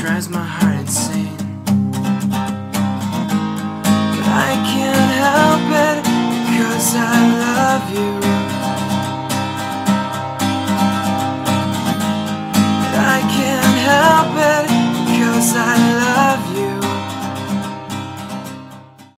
drives my heart insane. But I can't help it, because I love you.